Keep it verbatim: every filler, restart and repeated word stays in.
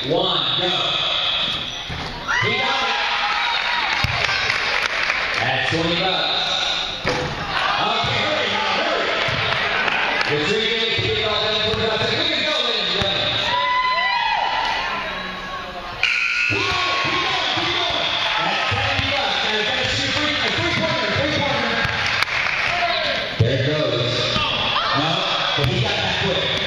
one, go. He got it. That's twenty bucks. Okay, hurry, hurry. The three minutes to get all done for about we can go, ladies and gentlemen. Keep going, keep going, keep going. That's seventy bucks. Now you gotta shoot a three, a three-pointer, a three-pointer. There it goes. No, but he got that quick.